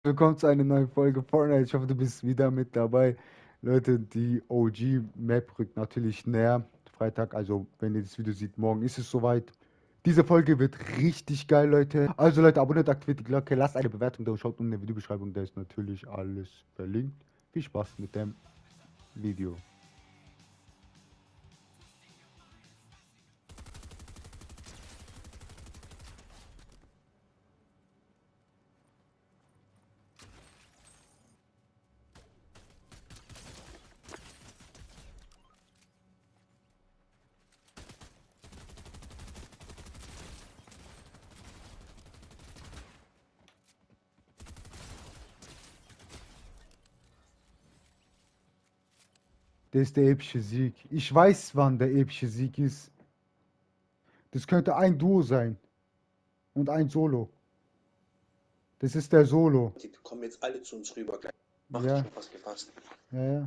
Willkommen zu einer neuen Folge Fortnite. Ich hoffe, du bist wieder mit dabei. Leute, die OG-Map rückt natürlich näher. Freitag, also wenn ihr das Video seht, morgen ist es soweit. Diese Folge wird richtig geil, Leute. Also Leute, abonniert, aktiviert die Glocke, lasst eine Bewertung da und schaut unten in der Videobeschreibung, da ist natürlich alles verlinkt. Viel Spaß mit dem Video. Das ist der epische Sieg. Ich weiß, wann der epische Sieg ist. Das könnte ein Duo sein und ein Solo. Das ist der Solo. Die kommen jetzt alle zu uns rüber gleich. Macht Ja, schon was gefasst. ja.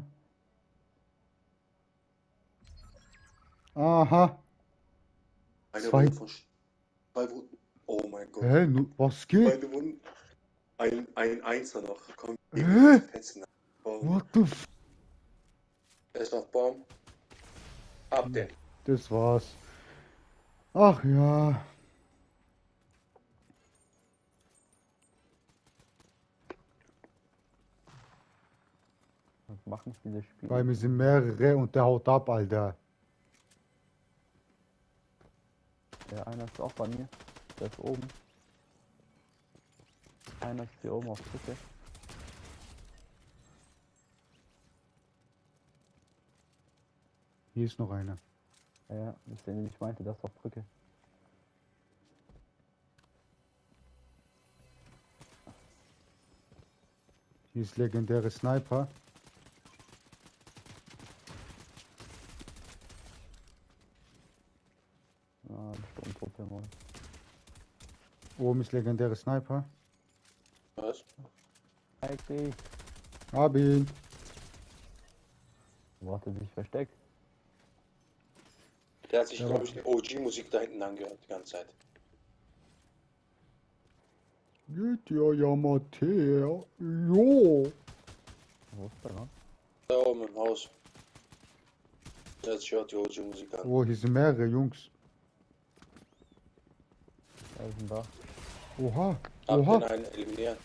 Aha. Eine Zwei. Runde von zwei Wunden. Oh mein Gott. Hä? Was geht? Beide Wunden. Ein Einser noch. Komm, Hä? fetzen. Baum. What the f... Er ist auf Baum. Ab den. Das war's. Ach ja. Was machen diese Spiele? Bei mir sind mehrere und der haut ab, Alter. Der einer ist auch bei mir. Der ist oben. Einer ist hier oben auf Brücke. Hier ist noch einer. Ja, das ist der, den ich meinte, das ist auf Brücke. Hier ist legendäre Sniper. Ah, die Sturmtruppe mal. Oben ist legendäre Sniper. Was? Eigentlich. Hab ihn. Wo hat er sich versteckt? Der hat sich, Ja, glaube ich, die OG-Musik da hinten angehört die ganze Zeit. Geht ja Yamatea. Jo. Wo ist der noch? Da oben im Haus. Der hat sich hört die OG-Musik an. Oh, hier sind mehrere Jungs. Wer ist denn da? Oha. Ab den Oha. einen eliminieren.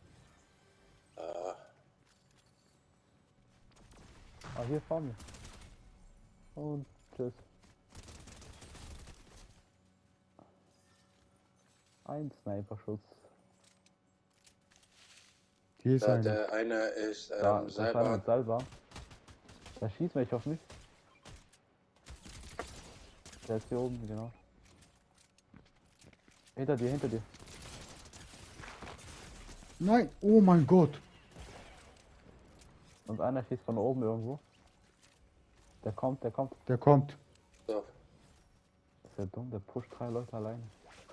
Ah, hier vor mir. Und tschüss. Ein Sniper-Schutz. Hier ist einer. Der eine ist Da, das ist einer selber. mit Seilbahn. Da schießt mich auf mich. Der ist hier oben, genau. Hinter dir, hinter dir. Nein. Oh mein Gott. Und einer schießt von oben irgendwo. Der kommt, der kommt. Der kommt. So. Ist der dumm, der pusht 3 Leute alleine.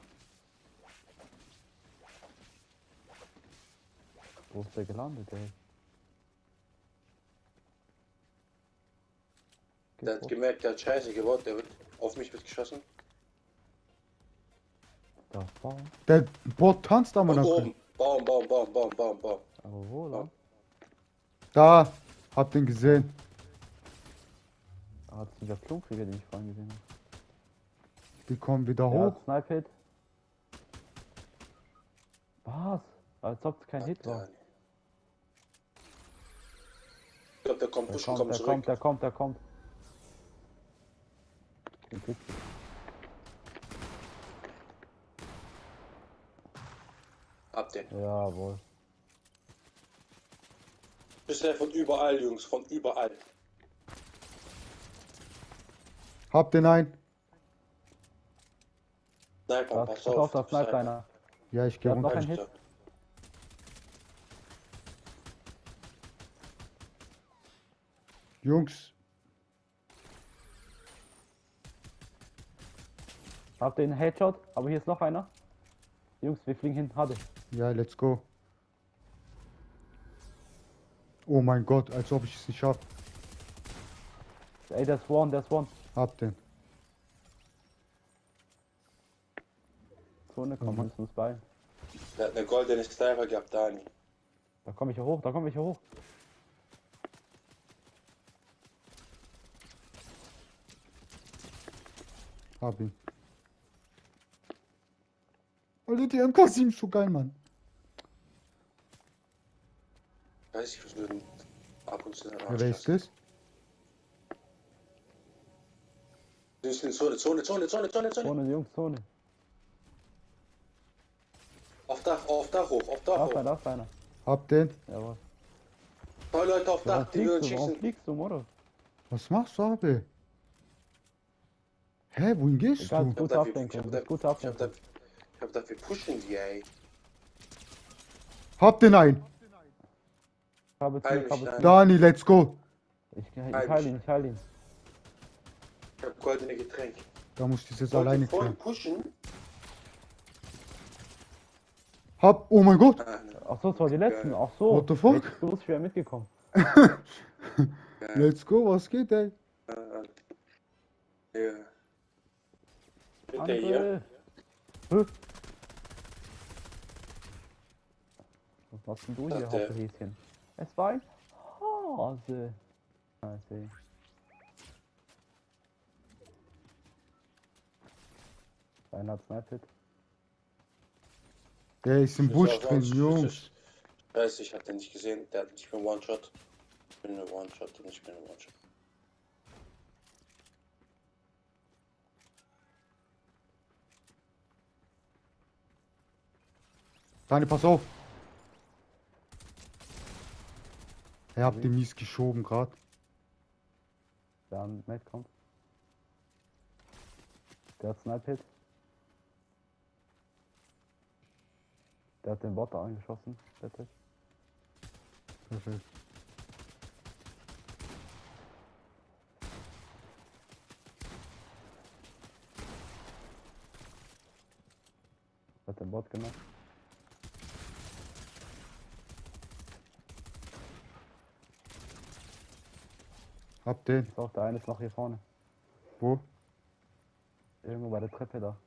Wo ist der gelandet, ey? Der hat gemerkt, der hat Scheiße gebaut, der wird auf mich wird geschossen. Da vorne. Der Bot tanzt aber Und noch. oben. Baum. Aber wo lang? Da. Hab den gesehen. Ah, das ist dieser Klunkrieger, den ich vorhin gesehen habe. Die kommen wieder Ja, hoch. Snipe Hit. Was? Als ob es kein Hit war. Ich glaube, der kommt Der pushen, kommt, kommt der zurück. kommt, der kommt, der kommt. Den kriegst du. Ab den. Jawohl. Bisher von überall, Jungs, von überall. Hab den ein. Sniper, Da pass auf, auf. da sniped einer. Ja, ich gehe Der hat noch runter. einen Hit. Jungs. Hab den Headshot, aber hier ist noch einer. Jungs, wir fliegen hin, Hade. Ja, let's go. Oh mein Gott, als ob ich es nicht hab. Ey, der ist one, der ist one. Hab den. Zone, komm, Mhm. müssen uns bei. Der hat eine goldene Sniper gehabt, Dani. Da komme ich hier hoch, da komme ich hier hoch. Hab ihn. Alter, die MK7 ist so geil, Mann. Weiß ich, was nur ab und zu Ja, wer ist das? Du bist in Zone. Zone, Jungs, Zone. Auf Dach hoch, auf Dach hoch. Da ist einer. Hab den. Jawohl. Zwei Leute auf Warum Dach, die würden warum schießen. fliegst du, Moro? Was machst du, Abe? Hä, wohin gehst Egal, du? ist gute Ablenkung, ist gute Ablenkung. Ich hab dafür pushen die, ey. Hab den ein. Kabel zu, Heil mich Kabel rein. zu. Dani, let's go. Ich heile ihn, ich heile ihn. Ich hab goldene Getränk. Da muss ich das jetzt Wollte alleine voll klären. pushen. Oh mein Gott. Ah, ne. Ach so, das war die letzten. Ach so. What the fuck? Ich bin so schwer mitgekommen. Let's go, was geht, ey? Ja. Mit der hier. Andere. Hä? Was machst denn du hier, Ach, der. Haupthäschen? Es war ein Hase. Ah, ich seh. Einer hat Snipe-Hit. Der ist im Ich Busch sag, drin, sonst- Jungs. Scheiße, ich hab den nicht gesehen. Der hat nicht mehr One-Shot. Ich bin eine One-Shot und ich bin eine One-Shot. Dani, pass auf. Er hat den mies geschoben gerade. Der am Mate kommt. Der hat Snipe-Hit. Der hat den Bot da angeschossen. Bitte. Perfekt. Hat den Bot gemacht. Hab den. Ist auch der eine ist noch hier vorne. Wo? Irgendwo bei der Treppe da.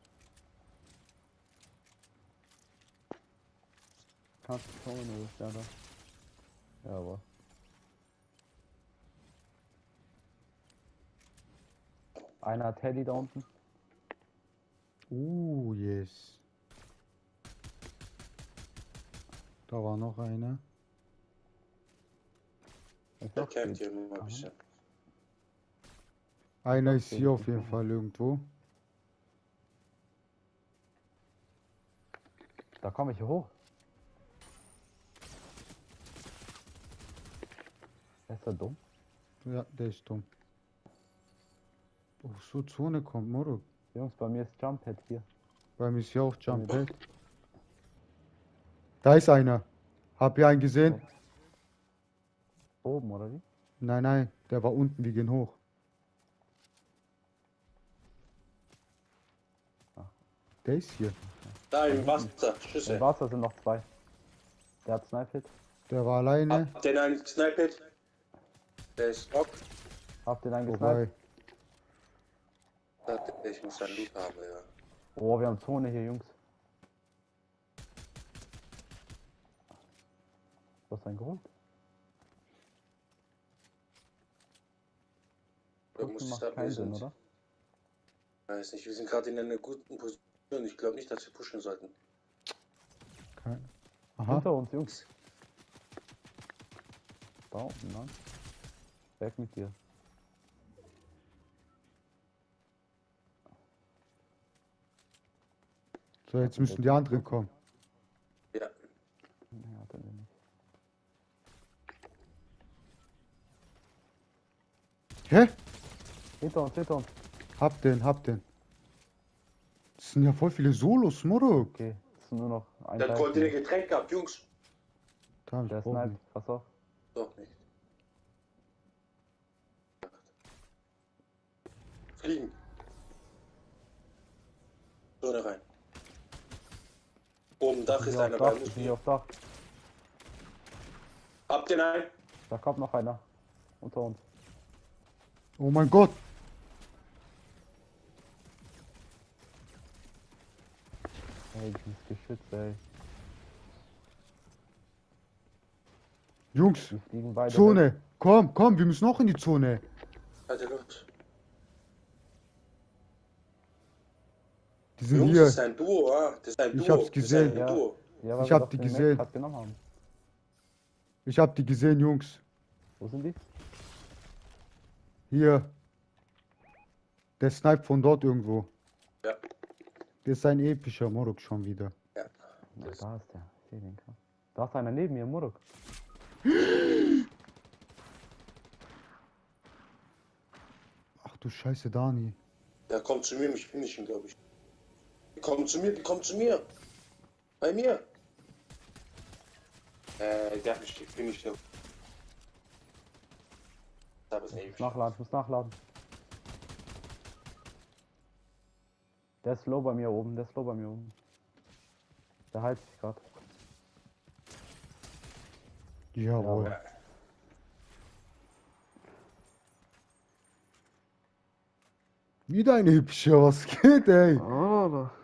Kannst du schauen, wo ist der da? Jawohl. Einer hat Teddy da unten. Yes. Da war noch einer. Ist Der auch campt gut. hier immer ein Aha. bisschen. Einer ist Okay, hier das auf ist jeden noch- Fall irgendwo. Da komme ich hier hoch. Ist er dumm? Ja, der ist dumm. Oh, so Zone kommt, Moro. Jungs, bei mir ist Jump Pad hier. Bei mir ist hier auch Jump Pad. Da ist einer. Hab ihr einen gesehen? Oben, oder wie? Nein, nein, der war unten, wir gehen hoch. Der ist hier. Da im Wasser, Im Schüsse. Wasser sind noch zwei. Der hat Snipe-Hit. Der war alleine. Hab den einen Sniper. Der ist Rock. Hab den einen Vorbei. gesniped. Ich muss einen Loot haben, ja. Oh, wir haben Zone hier, Jungs. Was hast du denn geholt? Da muss Pushen ich macht sagen, keinen wir Sinn, sind. oder? Weiß nicht, wir sind gerade in einer guten Position. Ich glaube nicht, dass wir pushen sollten. Kein... Aha. Hinter uns, Jungs. Da unten, ne? Weg mit dir. So, jetzt müssen die anderen kommen. Ja. Nee, hat er nicht. Hä? Hinter uns, hinter uns. Hab den, hab den. Das sind ja voll viele Solos, Moro. Okay, es sind nur noch ein Der hat Teil. goldene Getränk gehabt, Jungs. Da hab ich Der Bogen. sniped, pass auf. Doch nicht. Fliegen. Zone rein. Oben Dach ist Hier einer auf bei Dach, uns. hier auf Dach. Habt den einen? Da kommt noch einer. Unter uns. Oh mein Gott. Ey, dieses Geschütz, ey. Jungs, Die fliegen beide weg. Zone. Komm, komm, wir müssen auch in die Zone. Alter, los. Die sind Jungs, hier. das ist ein Duo, ah. Das ist ein Ich Duo. hab's Das ist gesehen. ein Ja, Duo. ja, weil Ich wir hab doch die den gesehen. Mac genommen haben. Ich hab die gesehen, Jungs. Wo sind die? Hier. Der snipe von dort irgendwo. Ja. Der ist ein epischer Morok schon wieder. Ja. Ja, da ist der. Ich seh den gerade. Da ist einer neben mir, Muruk. Ach du Scheiße, Dani. Der kommt zu mir, mich finishen, glaube ich. Die kommen zu mir, die kommen zu mir. Bei mir. Der hat mich gefinisht. Aber es Ich muss nachladen. Der ist low bei mir oben, Der heilt sich gerade. Jawohl. Ja. Wieder ein hübscher, was geht, ey? Oh,